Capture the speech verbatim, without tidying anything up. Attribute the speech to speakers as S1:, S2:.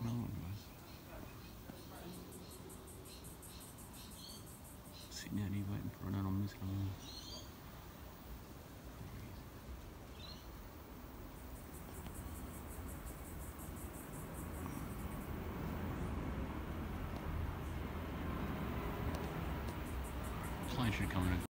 S1: No one was. Sitting out here waiting for another missile. Plane should come in.